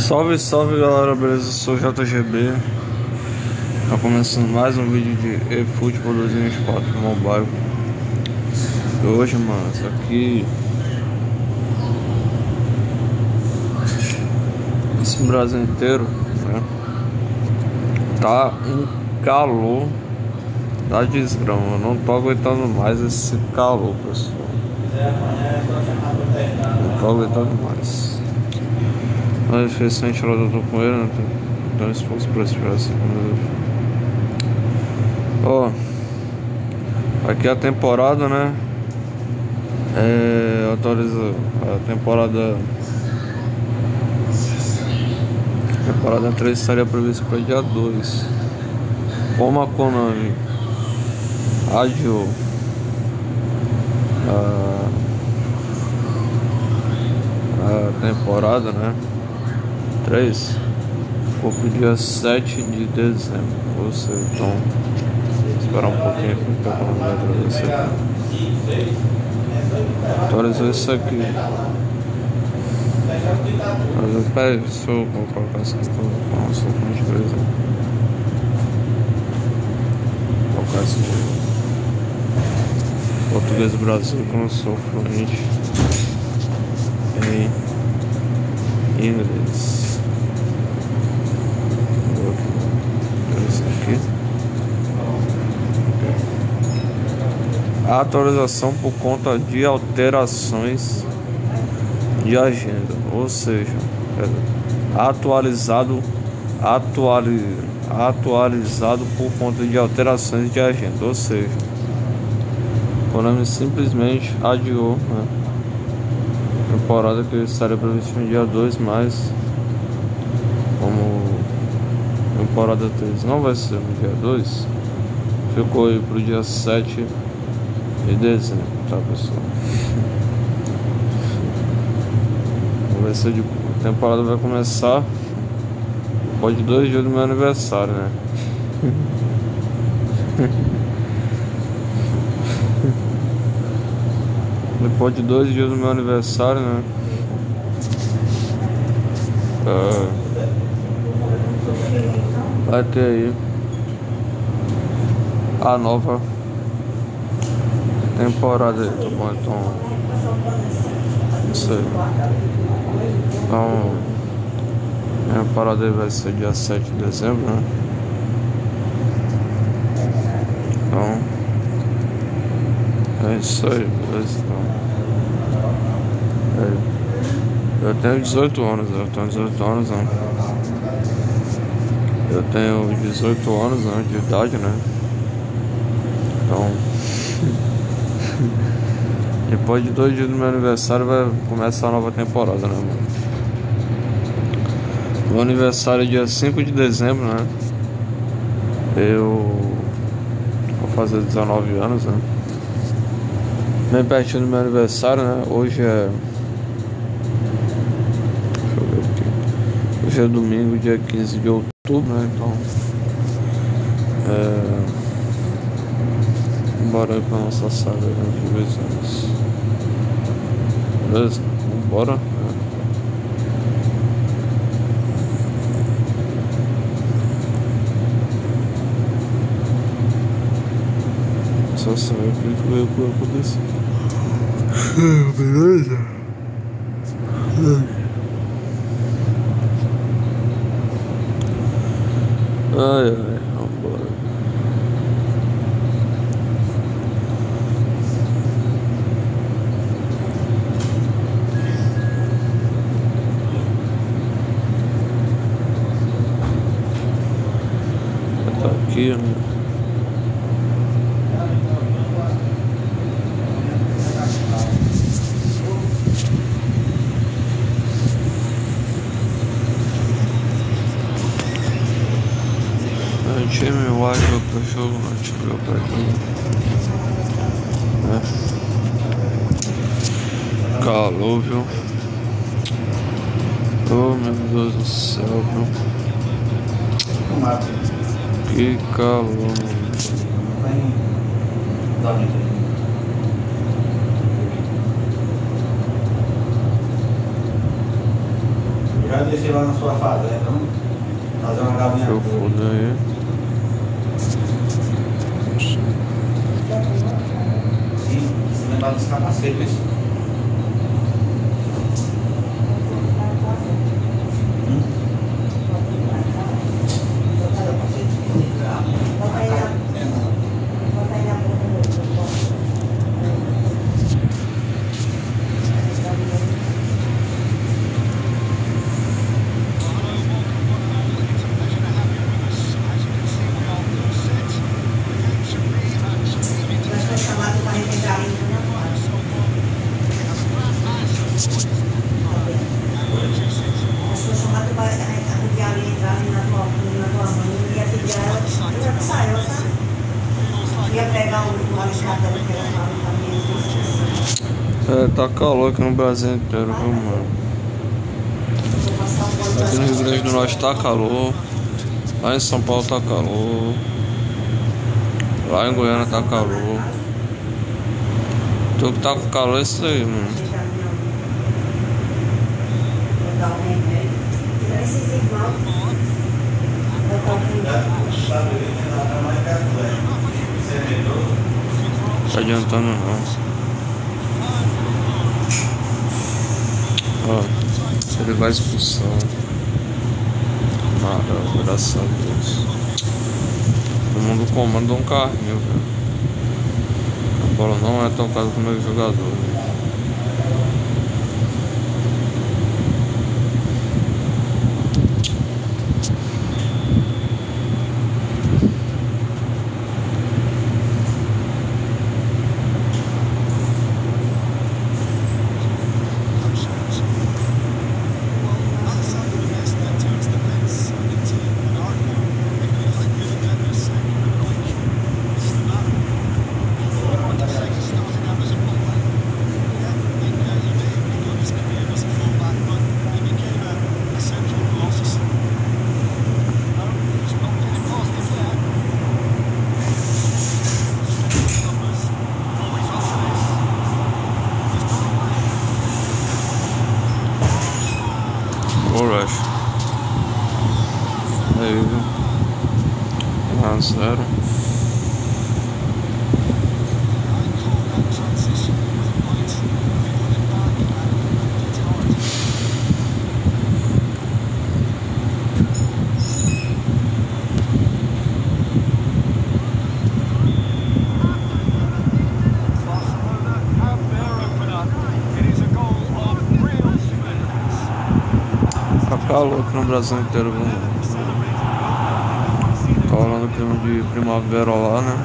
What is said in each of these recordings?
Salve, salve galera, beleza? Eu sou o JGB. Tá começando mais um vídeo de eFootball 2024 Mobile. E hoje, mano, isso aqui, esse Brasil inteiro, né? Tá um calor da desgrama. Eu não tô aguentando mais esse calor, pessoal. Não tô aguentando mais. A refeição enxerada eu tô com ele, né? Então esforço pra esperar assim. Ó, aqui é a temporada, né? Atualiza a temporada 3 estaria prevista para dia 2. Como a Konami adiou a temporada, né? 3 ficou pro dia 7 de dezembro. Ou seja, então esperar um pouquinho aqui para a você. Atualizou isso aqui. Mas espera, deixa eu colocar isso aqui para o nosso fundo de beleza. Vou colocar isso aqui. Português Brasil, que eu não sou fluente em inglês. Isso aqui. A atualização por conta de alterações de agenda, ou seja, atualizado por conta de alterações de agenda, ou seja, o Konami simplesmente adiou, né, a temporada que estaria prevista no dia 2, mas como temporada 3 não vai ser no dia 2, ficou aí pro dia 7 de dezembro, tá, pessoal? Vai ser de... A temporada vai começar depois de 2 dias do meu aniversário, né? Depois de 2 dias do meu aniversário, né? Vai ter aí a nova temporada aí, tá bom? Então, isso aí. Então, minha parada aí vai ser dia 7 de dezembro, né? Então, é isso aí, beleza? Então, eu tenho 18 anos, né? Eu tenho 18 anos, né, de idade, né? Então, depois de 2 dias do meu aniversário vai começar a nova temporada, né, mano? Meu aniversário é dia 5 de dezembro, né? Eu vou fazer 19 anos, né? Bem pertinho do meu aniversário, né? Hoje é... Deixa eu ver aqui. Hoje é domingo, dia 15 de outubro, né? Então... Bora aí pra nossa saga de vizinhos. Beleza? Vambora. Só saber o que vai acontecer. Beleza? Ai, vambora. Tá aqui, né? Time wide pro jogo, não tipo eu pra aqui, né? Calor, viu? Oh, meu Deus do céu, viu? Que calor. descer lá na sua fazenda, vamos fazer uma galinha. Eu foda aí. Sim, se lembrar dos capacetes. É, tá calor aqui no Brasil inteiro, viu, mano? Aqui no Rio Grande do Norte tá calor. Lá em São Paulo tá calor. Lá em Goiânia tá calor. Tu que tá com calor é isso aí, mano. Tá adiantando não. Ó, ele vai expulsão. Maravilha, graças a Deus. Todo mundo comanda um carrinho, velho. A bola não é tocada com o meu jogador, velho. Rush. Aí, viu? 1-0. Tá calor aqui no Brasil inteiro, viu? Tá rolando o clima de primavera lá, né?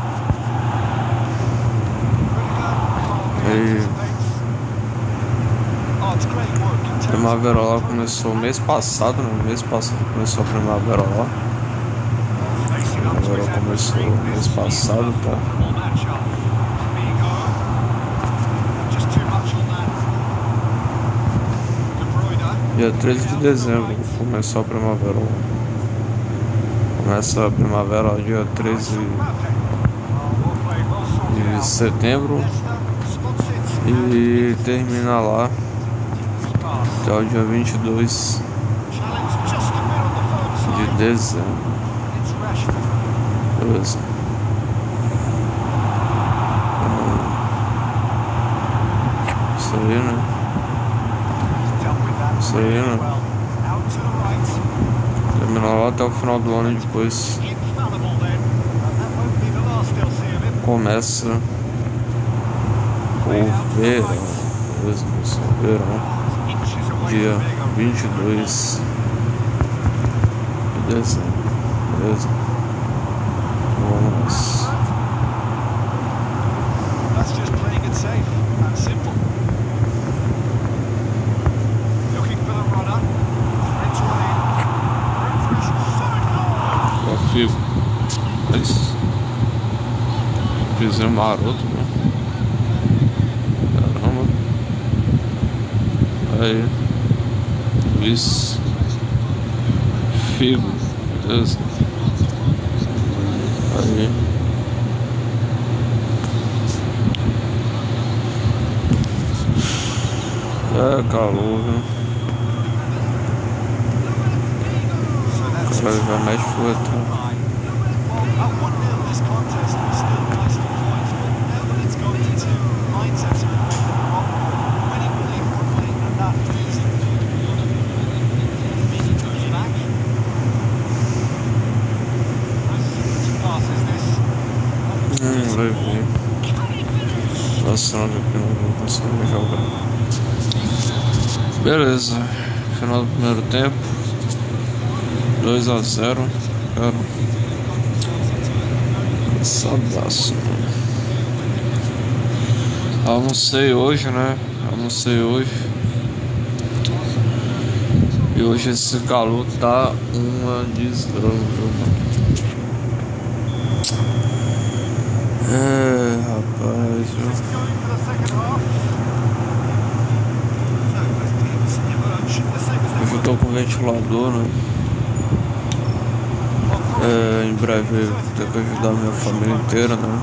E primavera lá começou mês passado, né? Mês passado começou a primavera lá. A primavera começou mês passado, tá? Dia 13 de dezembro começou a primavera. Começa a primavera dia 13 de setembro e termina lá até o dia 22 de dezembro. Beleza. Isso aí, né? Isso aí, né? Terminar lá até o final do ano e depois começa o verão. Beleza, o verão. Dia 22 de dezembro. Beleza? Vamos. Confio. Mas fizer maroto, né? Caramba. Aí. Isso. Figo. Beleza. Aí. É calor, viu? Já mexe fueta. Levei. Passando aqui, não vou conseguir jogar. Beleza. Final do primeiro tempo. 2 a 0. Cara. Cansadaço, mano. Almocei hoje, né? Almocei hoje. E hoje esse calor tá uma desgrama, mano. É, rapaz, hoje eu tô com ventilador, né? Em breve eu vou ter que ajudar a minha família inteira, né?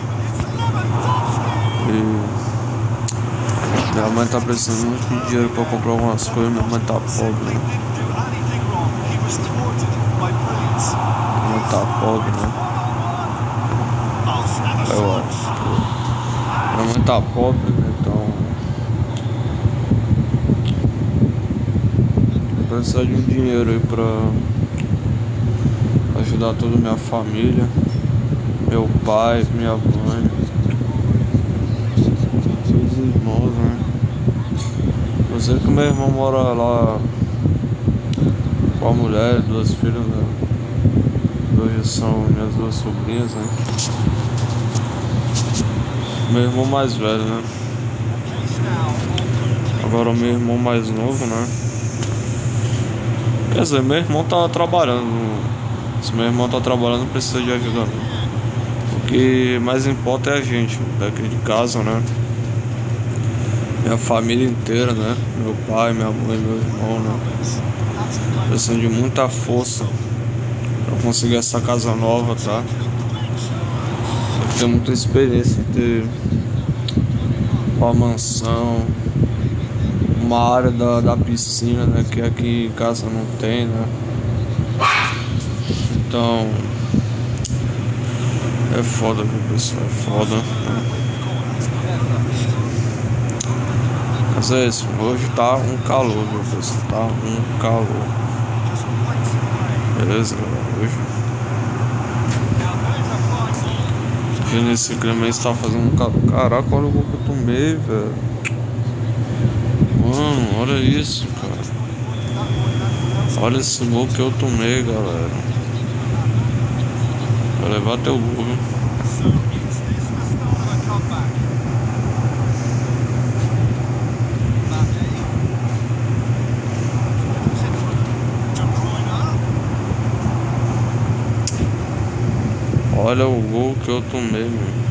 E minha mãe tá precisando muito de dinheiro pra comprar algumas coisas, minha mãe tá pobre, né? Minha mãe tá pobre, né? Eu acho. Minha mãe tá pobre, né? Então eu preciso de um dinheiro aí pra ajudar toda a minha família, meu pai, minha mãe, meus irmãos, né? Eu sei que meu irmão mora lá com a mulher, 2 filhas, né? Hoje são minhas 2 sobrinhas, né? Meu irmão mais velho, né? Agora o meu irmão mais novo, né? Quer dizer, meu irmão tá trabalhando. Se meu irmão tá trabalhando, não precisa de ajuda, não. O que mais importa é a gente daqui de casa, né? Minha família inteira, né? Meu pai, minha mãe, meu irmão, né? Precisando de muita força pra conseguir essa casa nova, tá? Eu tenho muita experiência em ter uma mansão, uma área da piscina, né? Que aqui em casa não tem, né? Então é foda, viu, pessoal? É foda, né? Mas é isso, hoje tá um calor, viu, pessoal? Tá um calor. Beleza, galera? Hoje nesse clima está fazendo um calor. Caraca, olha o gol que eu tomei, velho. Mano, olha isso, cara. Olha esse gol que eu tomei, galera. Vai levar teu gol, viu? Olha o gol que eu tomei, meu.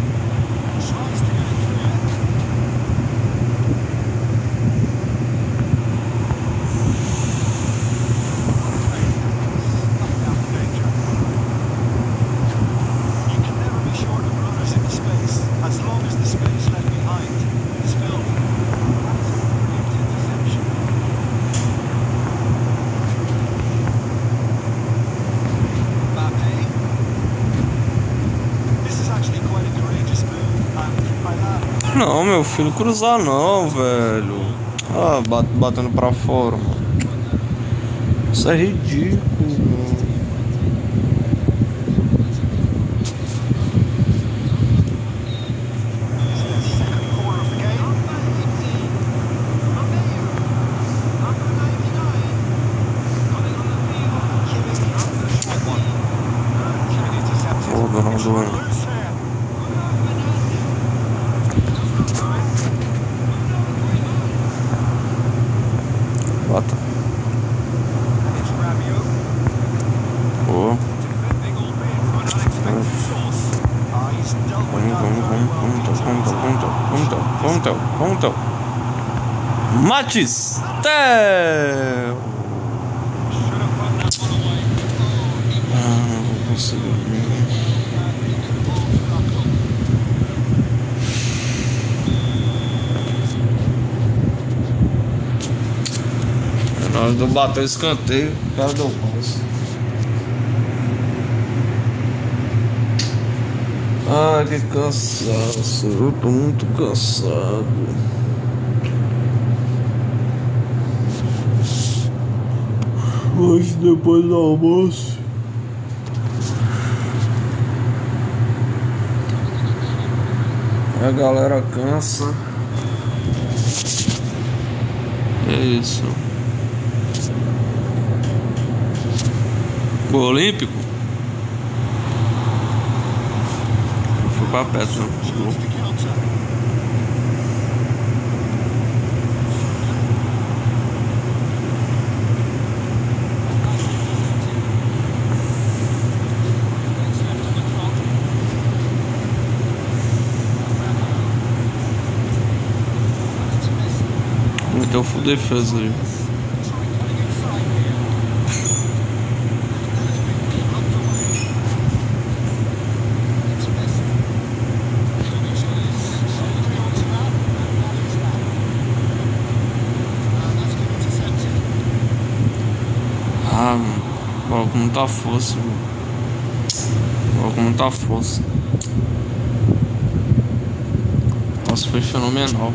Não, meu filho, cruzar não, velho. Ah, batendo pra fora, mano. Isso é ridículo, mano. Pô, Ronaldo. Bota. Boa. Vamos. Matis. Não vou conseguir. Na hora de eu bater o escanteio, o cara deu passo. Ai, que cansaço, eu tô muito cansado. Hoje depois do almoço a galera cansa. É isso. O Olímpico foi pra perto, né? Então full defesa aí. Ah, mano, coloca muita força, mano. Coloca muita força. Nossa, foi fenomenal.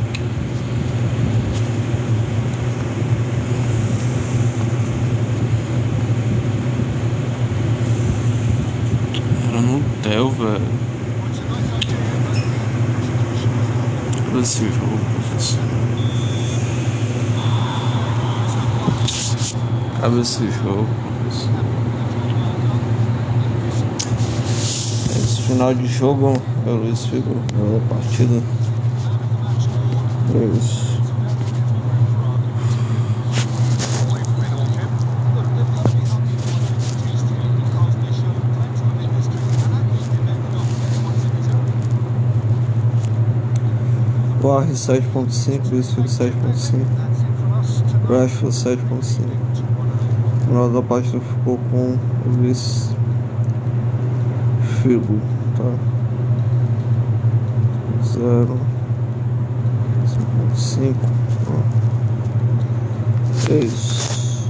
Era no Tel, velho. Olha esse jogo, professor. Acaba esse jogo, professor. Esse final de jogo, o Luiz ficou na partida. É isso. O R 7.5, Luiz Figo 7.5, Rashford 7.5. No final da partida ficou com o Luiz Figo, tá? 0, 5.5. É isso.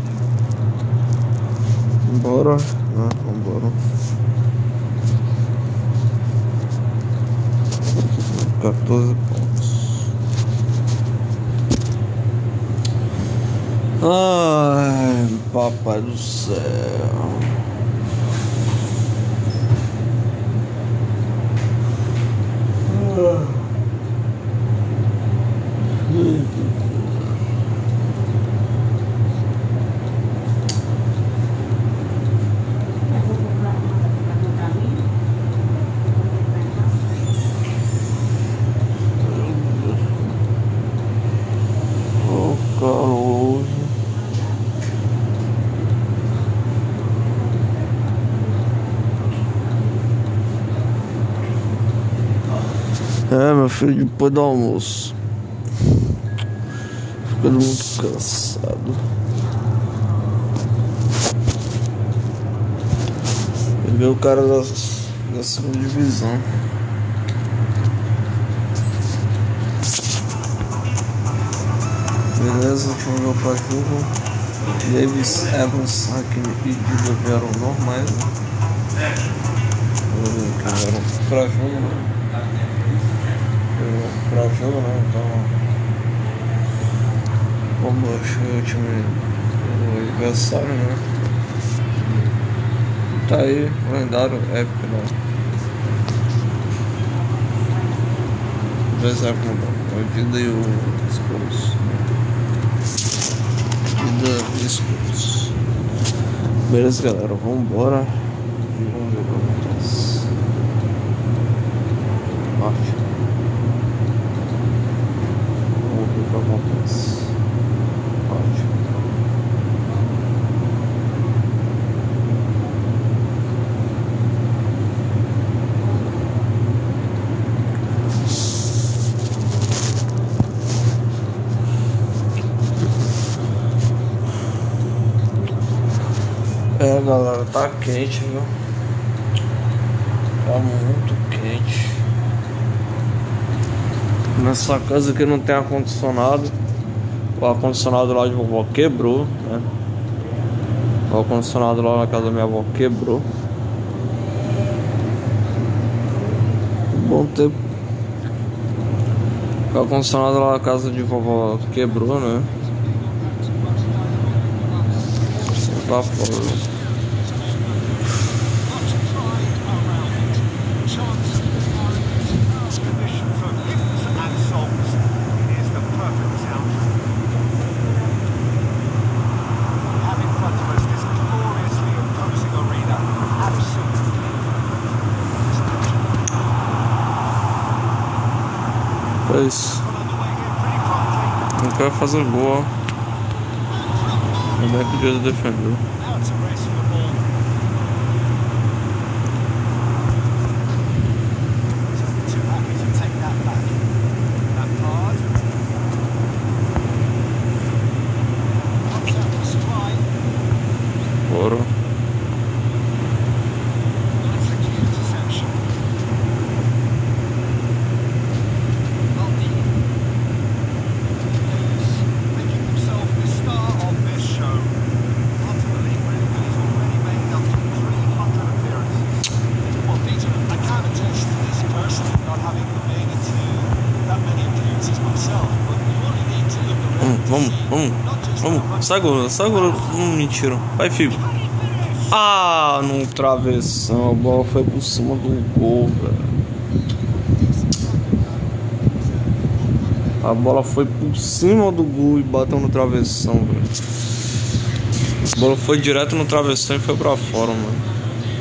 Bora, né? Vambora. 14 pontos. Ai, papai do céu. É, meu filho, depois do almoço. Ficando muito cansado. Peguei o cara da segunda divisão. Beleza, último jogo pra jogo. Davis, Evans, Hakim e Dida vieram normais, né? Vieram pra jogo, né? Pra jogo, né? Então, como eu achei o time do adversário, né? Tá aí, lendário, épico, né? 2-0 o Dida e o Spurs. Dida e Spurs. Beleza, galera, vambora e vamos ver o que acontece. Parte. Acontece. Pode. É, galera, tá quente, viu? Tá muito quente. Nessa casa que não tem ar-condicionado. O ar-condicionado lá de vovó quebrou, né? O ar-condicionado lá na casa da minha avó quebrou. bom tempo. O ar-condicionado lá na casa de vovó quebrou, né? Lá fora. É isso. Não quero fazer gol. Como é que o Deus defendeu? Bora. Vamos. Sai gol. Mentira. Vai, filho. Ah, no travessão. A bola foi por cima do gol, velho. A bola foi por cima do gol e bateu no travessão, velho. A bola foi direto no travessão e foi pra fora, mano.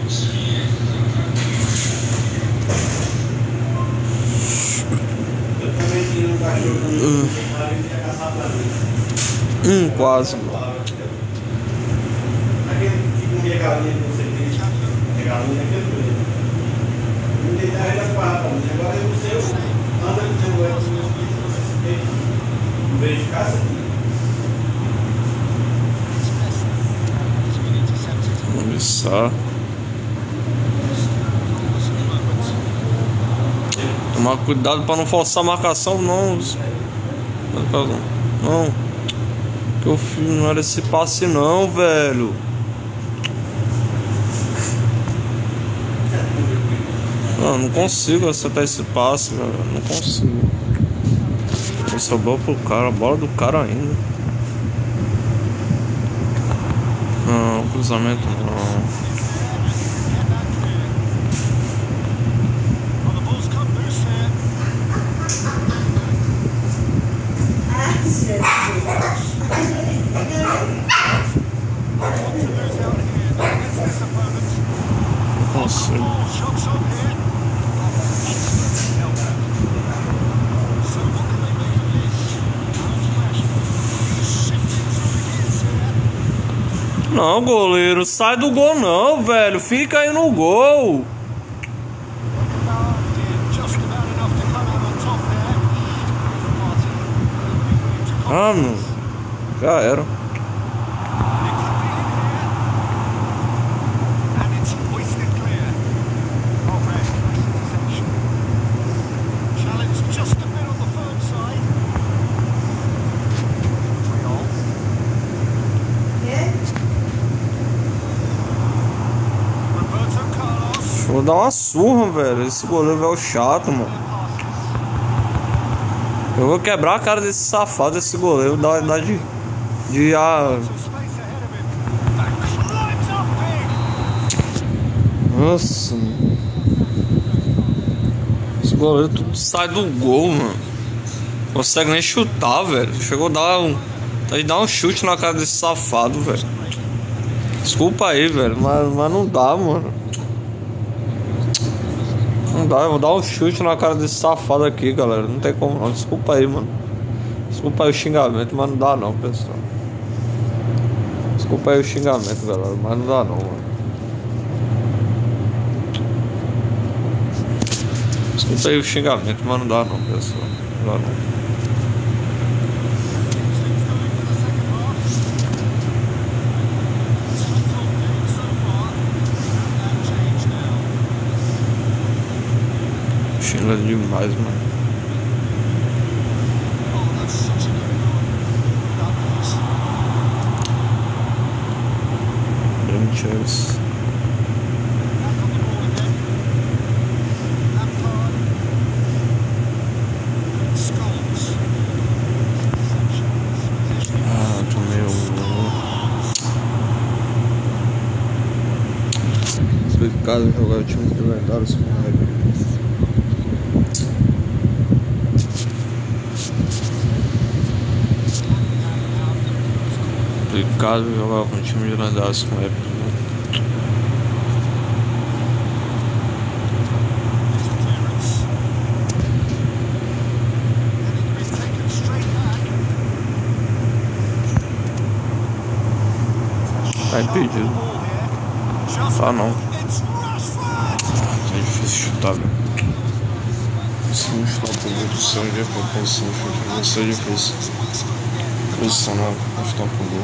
Quase, mano. Aquele que comia galinha que você fez, galinha aquele mesmo. Não tem nada das patas, agora é o seu, anda com o seu ego, você se tem. Não vejo caça aqui. Vamos começar. Tomar cuidado pra não forçar a marcação, não. Não. Que o filho não era esse passe não, velho. Não consigo acertar esse passe, velho. Não consigo. Essa bola pro cara, a bola do cara ainda. Não, cruzamento não. Não, goleiro, sai do gol não, velho. Fica aí no gol. Ah, meu. Já era. Vou dar uma surra, velho. Esse goleiro é o chato, mano. Eu vou quebrar a cara desse safado, desse goleiro. Dá de Nossa, mano. Esse goleiro tudo sai do gol, mano. Não consegue nem chutar, velho. Chegou a dar um chute na cara desse safado, velho. Desculpa aí, velho. Mas não dá, mano. Não dá, eu vou dar um chute na cara desse safado aqui, galera. Não tem como não. Desculpa aí, mano. Desculpa aí o xingamento, mas não dá não, pessoal. Desculpa aí o xingamento, galera. Mas não dá não, mano. Desculpa aí o xingamento, mas não dá não, pessoal. Não dá não. Xinga demais, mano. Grande chance. complicado jogar o time de lendários com raiva. Complicado jogar com o time de lendários com raiva. Tá impedido. Tá não. É difícil chutar, velho. Se não chutar pro gol do céu, onde é que eu posso chutar? Vai ser difícil. Posicionar pra chutar pro gol.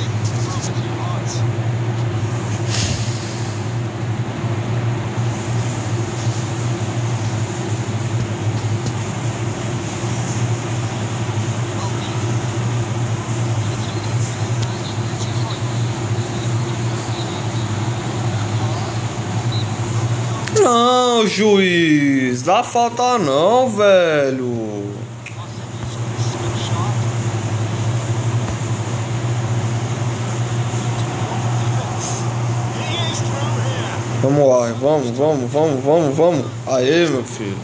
Não, juiz, dá falta não, velho. Vamos lá, vamos. Aê, meu filho.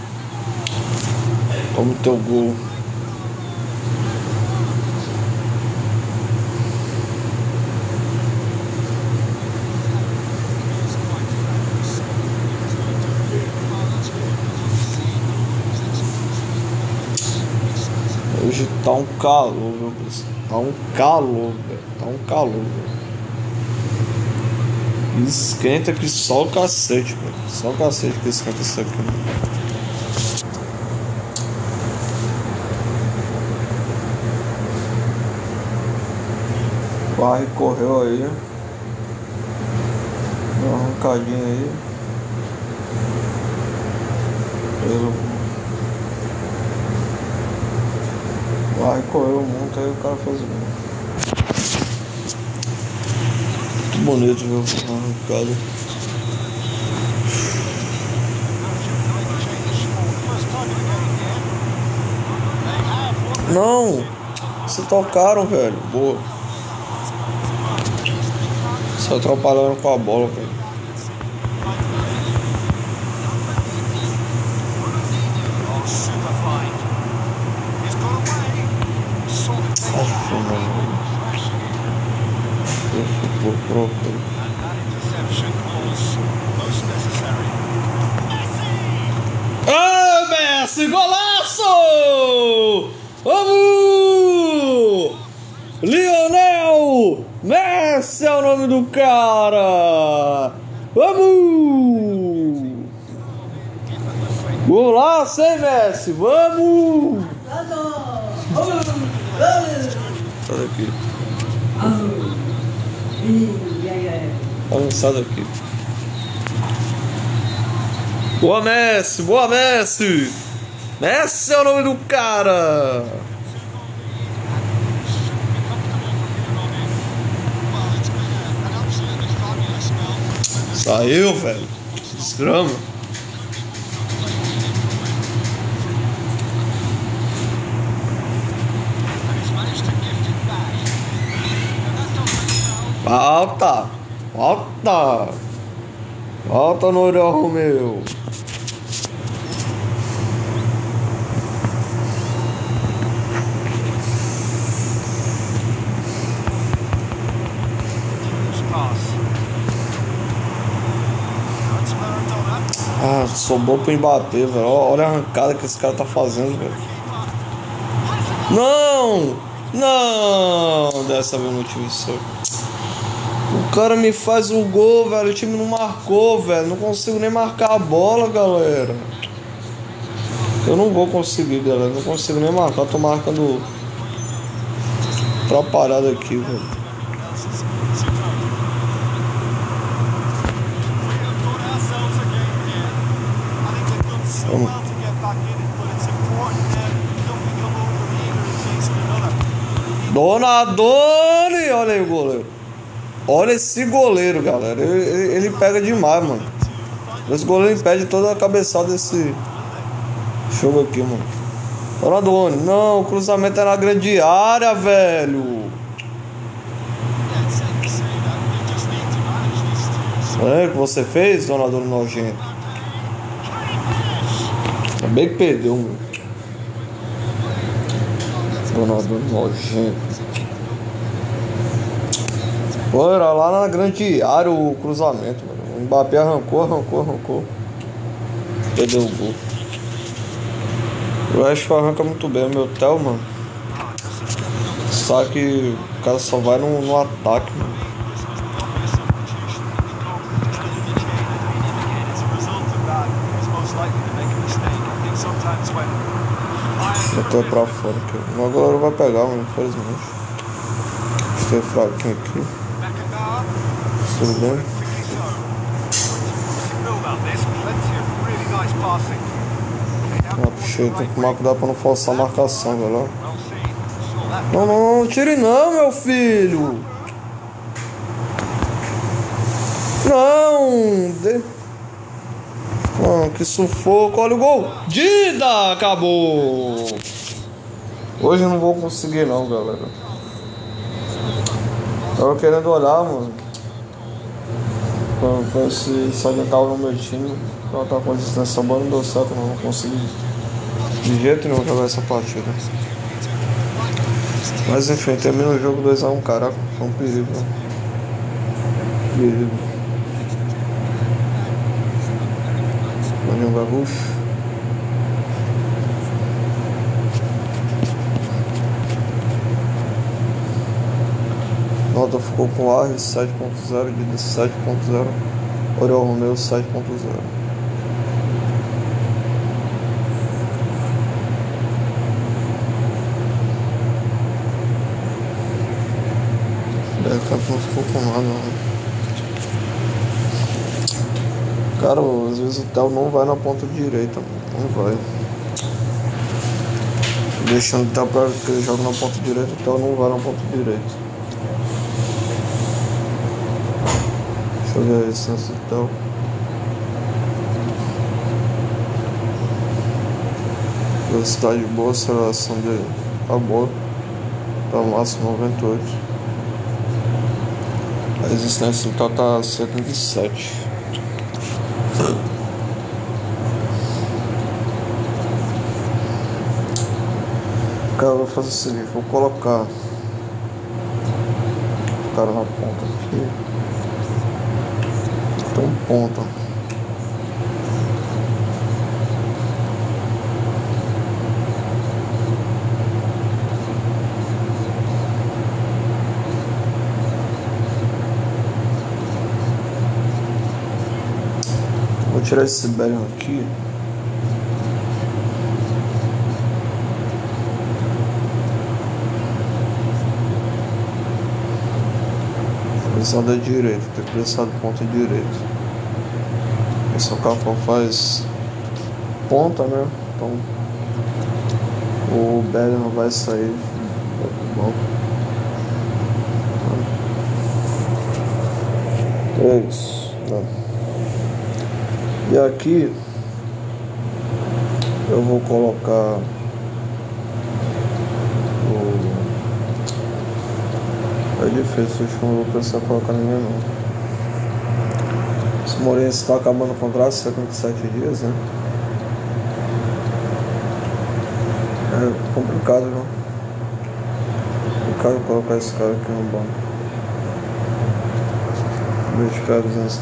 Toma o teu gol. Hoje tá um calor, meu Deus. Tá um calor, velho. Tá um calor, velho. Esquenta que só o cacete, velho. Só o cacete que esquenta isso aqui, mano. O Barry correu aí. Deu uma arrancadinha aí. Aí correu muito, aí o cara fez o gol. Muito bonito, viu? Arrancado. Não! Se tocaram, velho. Boa. Se atrapalharam com a bola, velho. Ah, Messi, golaço! Vamos! Lionel Messi é o nome do cara! Vamos! Golaço, hein, Messi? Vamos! Sai daqui. Vamos, sai daqui. Boa, Messi! Boa, Messi! Messi é o nome do cara! Saiu, velho. Desgrama. Falta! Falta! Falta no Oriol Romeu! Ah, sobrou pra embater, velho. Olha a arrancada que esse cara tá fazendo, velho. Não! Não! Dessa vez não tive sorte. O cara me faz o gol, velho. O time não marcou, velho. Não consigo nem marcar a bola, galera. Eu não vou conseguir, galera. Não consigo nem marcar. Tô marcando atrapalhado aqui, velho. Donadoni! Olha aí o goleiro. Olha esse goleiro, galera. Ele pega demais, mano. Esse goleiro impede toda a cabeçada desse jogo aqui, mano. Donadoni. Não, o cruzamento é na grande área, velho. É o que você fez, donador nojento? Também que perdeu, mano. Donador nojento. Pô, era lá na grande área o cruzamento, mano. O Mbappé arrancou. Perdeu o gol. Eu acho que arranca muito bem o meu tel, mano. Só que o cara só vai no ataque, mano. Botou pra fora aqui. O goleiro vai pegar, mano, infelizmente. Estou fraquinho aqui. Tudo bem? Puxei, tem que tomar cuidado pra não forçar a marcação, velho. Não tire não, meu filho. Mano, que sufoco. Olha o gol. Dida, acabou. Hoje eu não vou conseguir não, galera. Tava querendo olhar, mano, pra se alguém tava no meu time. Ela tá com a distância boa, não deu certo, não consegui de jeito nenhum jogar essa partida. Mas enfim, termina o jogo 2-1, caraca, foi um perigo, né? Perigo. Maninho Gaúcho. Nota ficou com R 7.0, de 7.0, Oriol Romeo 7.0. Campo não ficou com nada, não. Cara, às vezes o Theo não vai na ponta direita, não vai. Deixando o Theo pra que ele joga na ponta direita, o Theo não vai na ponta direita. Deixa eu ver a distância do Theo. Velocidade boa, aceleração dele tá boa. Tá máximo 98. A resistência do Theo tá 77. Cara, eu vou fazer o seguinte, vou colocar o cara na ponta aqui. Tem um ponta. Vou tirar esse Bellingham aqui. Pressão da direita, tem que pressar do ponta direita. Esse é o Cafão faz ponta, né? Então o Bellingham vai sair. Bom. 3. E aqui eu vou colocar é difícil, acho que não vou precisar colocar ninguém não. Esse Morense está acabando o contrato, 77 dias, né? É complicado, não? Complicado colocar esse cara aqui no banco. Vou ficar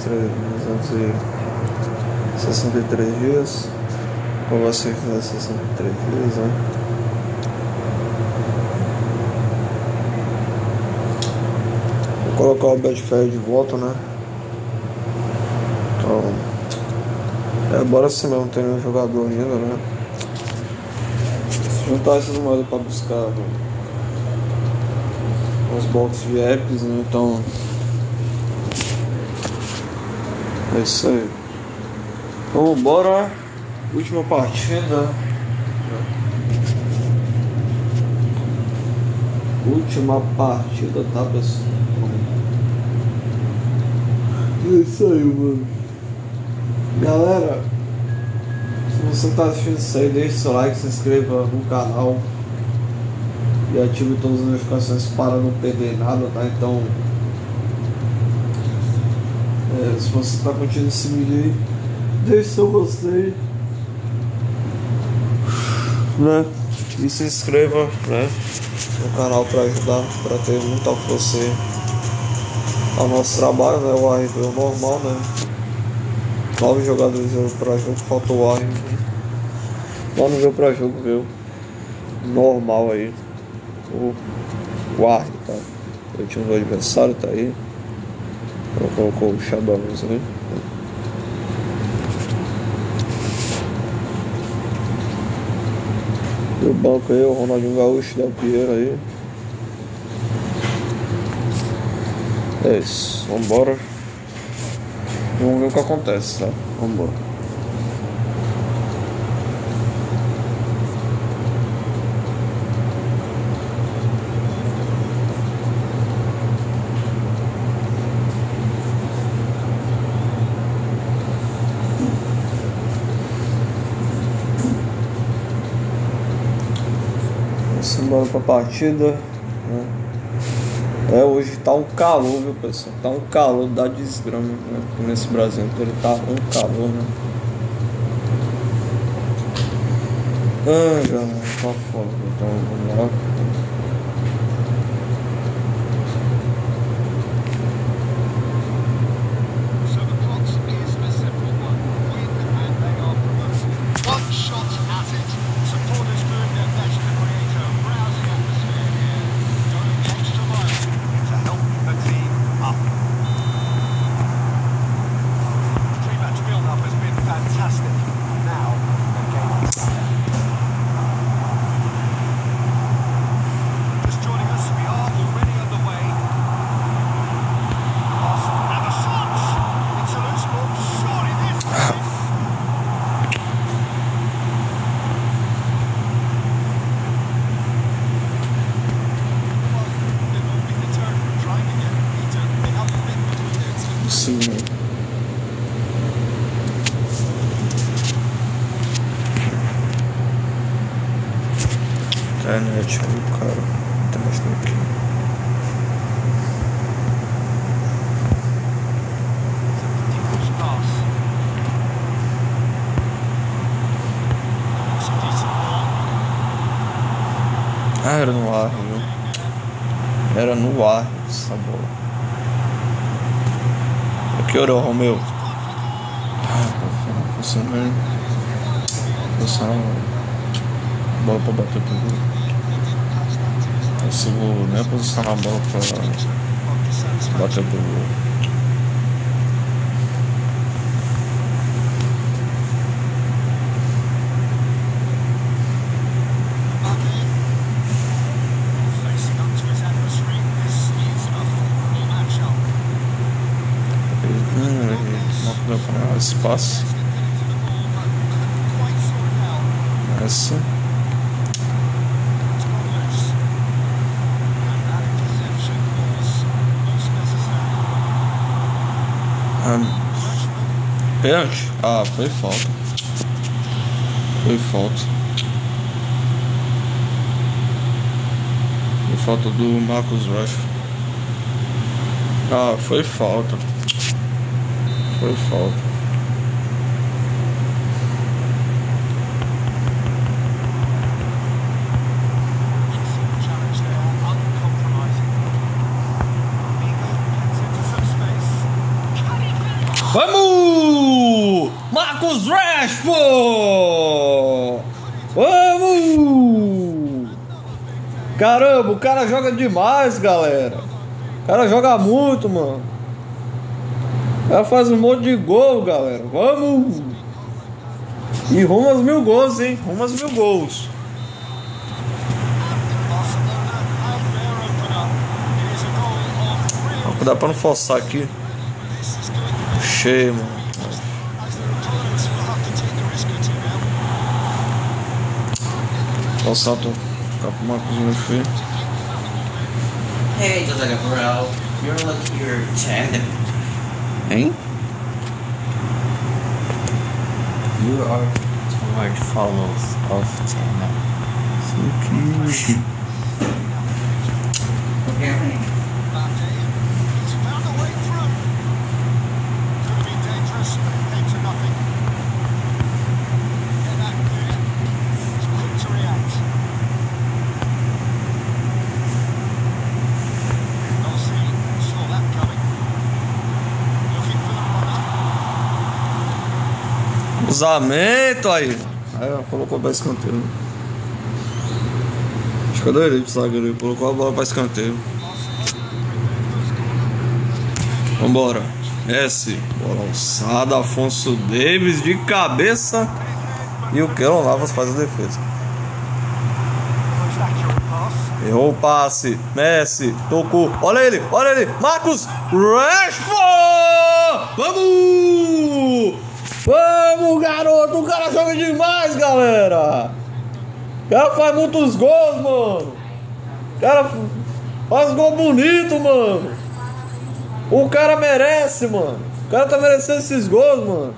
263 dias. Ou você fizer 63 dias, né? Vou colocar o Betfair de volta, né? Então, bora assim mesmo, tem um jogador ainda, né? Se juntar essas moedas pra buscar uns boxes de apps, né? Então é isso aí. Então bora, última partida. Última partida, tá, pessoal? É isso aí, mano. Galera, se você tá assistindo isso aí, deixe seu like, se inscreva no canal e ative todas as notificações para não perder nada, tá? Então Se você está curtindo esse vídeo aí, deixe seu gostei, né? E se inscreva, né, no canal para ajudar, para ter muita força aí ao nosso trabalho, né? O AR veio normal, né? 9 jogadores veio para jogo, faltou o AR. Não veio para jogo, veio normal aí. O AR, tá? O time do adversário tá aí. Colocou o Xabamuz aí. E o banco aí, o Ronaldinho Gaúcho, Del Piero aí. É isso, vambora. Vamos ver o que acontece, tá? Vambora. Vamos embora pra partida, né? Hoje tá um calor, viu, pessoal? Tá um calor da desgrama, né? Porque nesse Brasil inteiro tá um calor, né? Ai, galera, tá foda. Então vamos lá. Sim. Internet, o cara. Internet aqui. Era no ar, viu? Era no ar essa bola. Que hora, Romeu? Funcionando. Bola pra bater pro gol. Eu consigo nem posicionar a bola pra bater pro gol. Espaço. Essa. Pênalti? Ah, foi falta. Foi falta. Foi falta do Marcus Rashford. Ah, foi falta. Foi falta. Vamos! Marcus Rashford! Vamos! Caramba, o cara joga demais, galera. O cara joga muito, mano. O cara faz um monte de gol, galera. Vamos! E rumo aos 1000 gols, hein? Rumo aos 1000 gols. Dá pra não forçar aqui. Cheio, mano. Forçar, tô com uma coisa feia. Hey, Jose Gabriel, you're like your 10. Hein? You are too much followers of 10. Isso aqui. Cruzamento aí. Aí ó, colocou pra escanteio. Acho que eu adorei pro zagueiro. Ele colocou a bola pra escanteio. Vambora. Messi. Bola alçada. Afonso Davis de cabeça. E o Keylor Navas faz a defesa. Errou o passe. Messi. Tocou. Olha ele. Marcos Rashford. Vamos! Vamos, garoto. O cara joga demais, galera. O cara faz muitos gols, mano. O cara faz gol bonito, mano. O cara merece, mano. O cara tá merecendo esses gols, mano.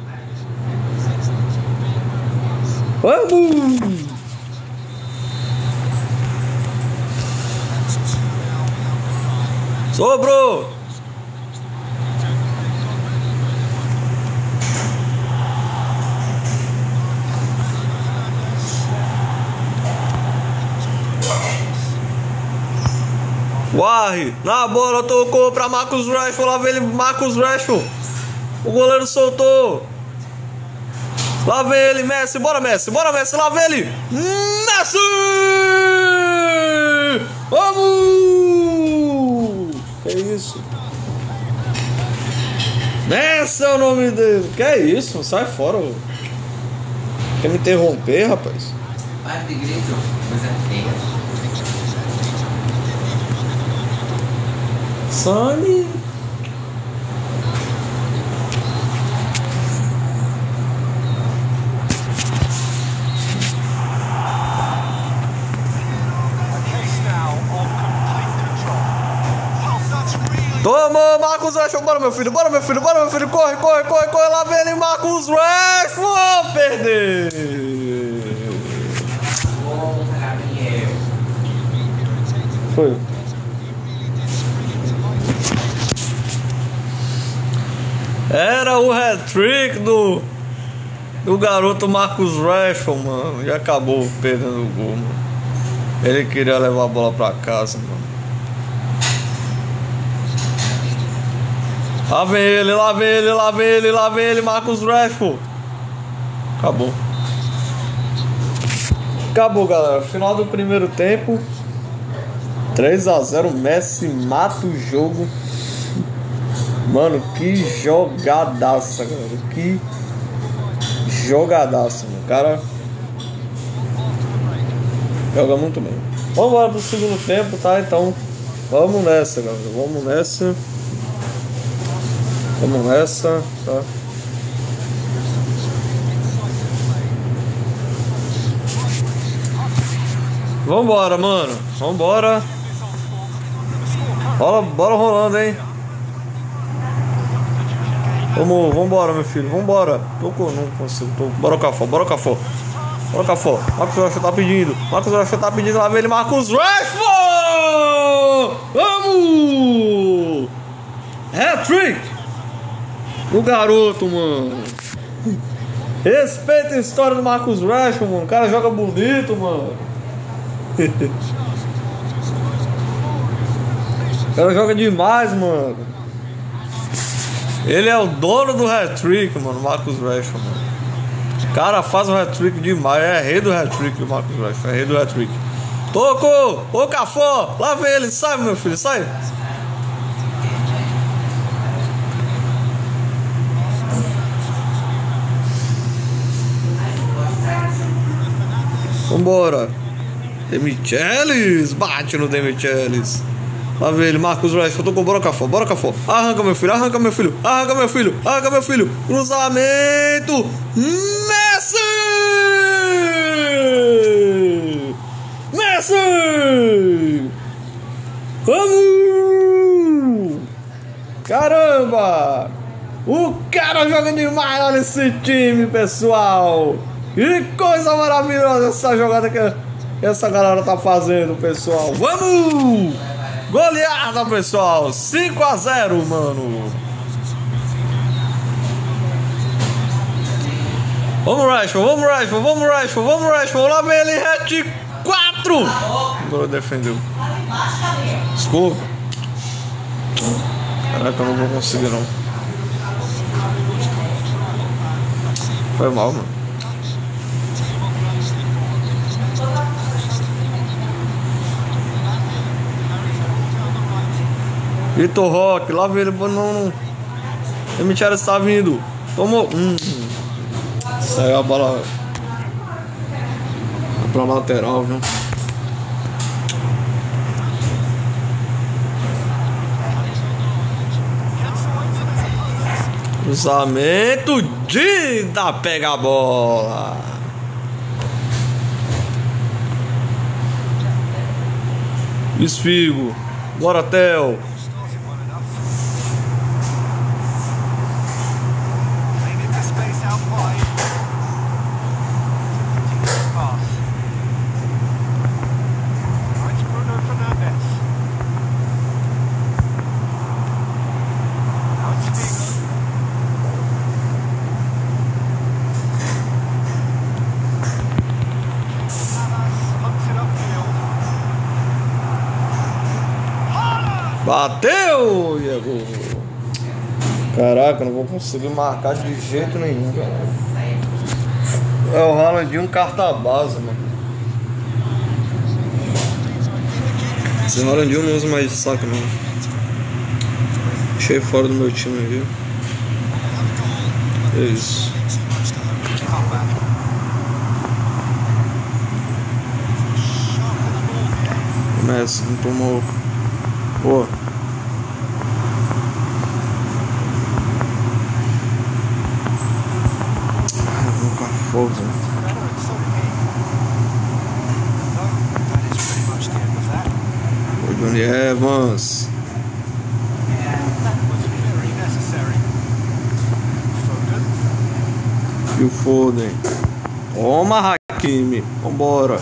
Vamos! Sobrou! Warre, na bola, tocou pra Marcus Rashford. Lá vem ele, Marcus Rashford. O goleiro soltou. Lá vem ele, Messi. Bora, Messi. Lá vem ele. Messi! Vamos! Que isso? Messi é o nome dele. Que isso? Sai fora. Quer me interromper, rapaz? Para de grito, coisa feia. Sonny. Tomou, Marcus Rashford. Bora, meu filho. Corre. Lá vem ele, Marcus Rashford. Perdeu. Foi. Era o hat-trick do garoto Marcus Rashford, mano. E acabou perdendo o gol, mano. Ele queria levar a bola pra casa, mano. Lá vem ele, Marcus Rashford. Acabou, galera. Final do primeiro tempo. 3-0, Messi mata o jogo. Mano, que jogadaça, galera. Que jogadaça, mano. O cara joga muito bem. Vamos embora pro segundo tempo, tá? Então, vamos nessa, galera. Vamos nessa, tá? Vambora, mano. Vambora. Bola rolando, hein? Vambora, meu filho. Vambora. Tocou, não consigo. Bora, Cafó. Marcos Rashford tá pedindo. Lá vem ele, Marcus Rashford! Vamos! Hat-trick! O garoto, mano. Respeita a história do Marcus Rashford, mano. O cara joga bonito, mano. O cara joga demais, mano. Ele é o dono do hat-trick, mano. Marcus Rashford, mano. O cara faz um hat-trick demais. É rei do hat-trick, o Marcus Rashford. É rei do hat-trick. Tocou! Ô, Cafó! Lá vem ele. Sai, meu filho. Sai. Vambora. Demichelis. Bate no Demichelis. Lá vem ele, Marcus Rashford. Tocou, bora, Cafó. Arranca, meu filho. Cruzamento. Messi! Vamos! Caramba! O cara joga demais, olha esse time, pessoal! Que coisa maravilhosa essa jogada que essa galera tá fazendo, pessoal! Vamos! Goleada, pessoal! 5-0, mano! Vamos, Rashford! Lá vem ele, hat 4! Agora defendeu. Desculpa. Caraca, eu não vou conseguir, não. Foi mal, mano. Vitor Roque, lá vem ele, não. O Michel está vindo. Tomou. Saiu a bola pra lateral, viu? Cruzamento, Dida pega a bola. Esfigo, bora Theo. Bateu! E é gol. Caraca, não vou conseguir marcar de jeito nenhum, cara. É o Haaland carta base, mano. Esse Haaland não usa mais de saco, não. Deixei fora do meu time, viu? É isso. Messi não tomou. Pô. Vou com a fogo. O Johnny Evans. E o Foden. Toma, Hakimi. Vambora.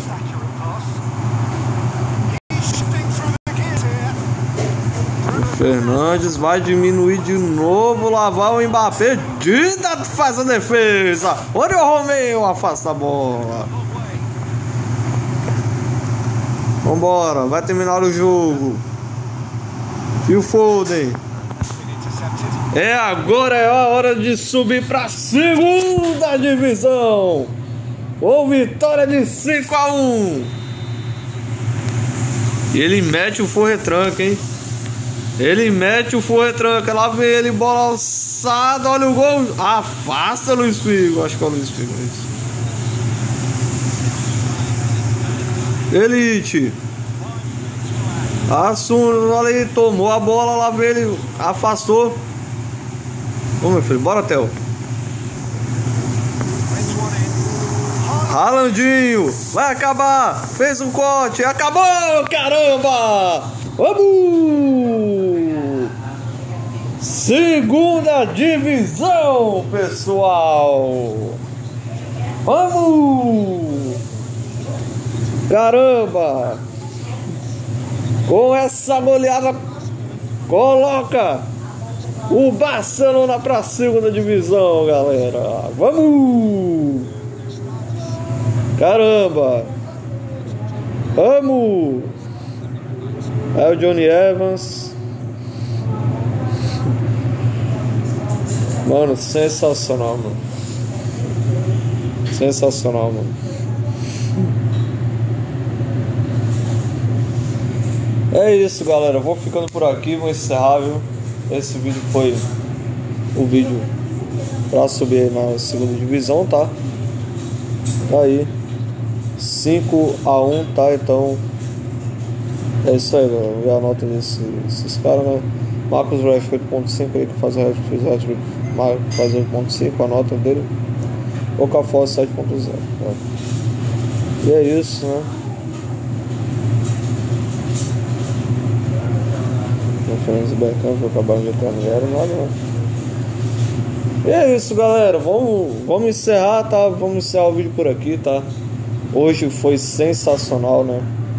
Fernandes vai diminuir de novo, lavar o Mbappé. Dida faz a defesa. Olha o Romeu, afasta a bola. Vambora, vai terminar o jogo. E o Foden. Agora é a hora de subir para a segunda divisão. Ou vitória de 5-1. E ele mete o forretranca, hein? Ele mete o forretranca, lá vem ele, bola alçada, olha o gol. Afasta Luiz Figo, acho que é o Luiz Figo. Elite. Assunto, olha aí, tomou a bola, lá vem ele, afastou. Ô meu filho, bora Theo. Haalandinho, vai acabar, fez um corte, acabou, caramba! Vamos! Segunda divisão, pessoal! Vamos! Caramba! Com essa goleada, coloca o Barcelona para a segunda divisão, galera! Vamos! Caramba! Vamos! É o Johnny Evans. Mano, sensacional, mano. Sensacional, mano. É isso, galera. Vou ficando por aqui, vou encerrar, viu? Esse vídeo foi o vídeo pra subir na segunda divisão, tá? Tá aí 5-1, tá? Então é isso aí, galera. Vê a nota desses caras, né? Marcos Rashford 8.5 aí, que faz o hat-trick, faz 8.5, a nota dele. Okafor 7.0, tá? E é isso, né? Referência Beckham, que acabaram de entrar, não era nada, né? E é isso, galera. Vamos encerrar, tá? Vamos encerrar o vídeo por aqui, tá? Hoje foi sensacional, né?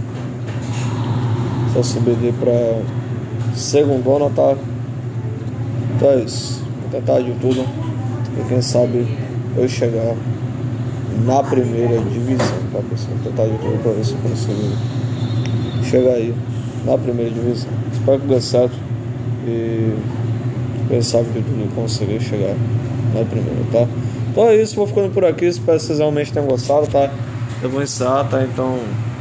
Só subir pra segundona, tá? Então é isso. Vou tentar de tudo. E quem sabe eu chegar na primeira divisão, tá, pessoal? Vou tentar de tudo pra ver se eu consigo chegar aí na primeira divisão. Espero que dê certo. E quem sabe de tudo eu conseguir chegar na primeira, tá? Então é isso, vou ficando por aqui. Espero que vocês realmente tenham gostado, tá? Eu vou encerrar, tá? Então,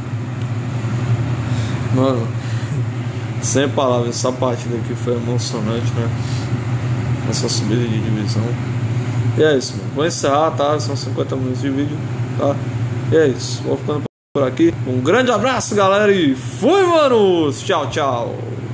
mano, sem palavras, essa partida aqui foi emocionante, né? Essa subida de divisão. E é isso, mano. Vou encerrar, tá? São 50 minutos de vídeo, tá? E é isso, vou ficando por aqui. Um grande abraço, galera, e fui, manos! Tchau, tchau!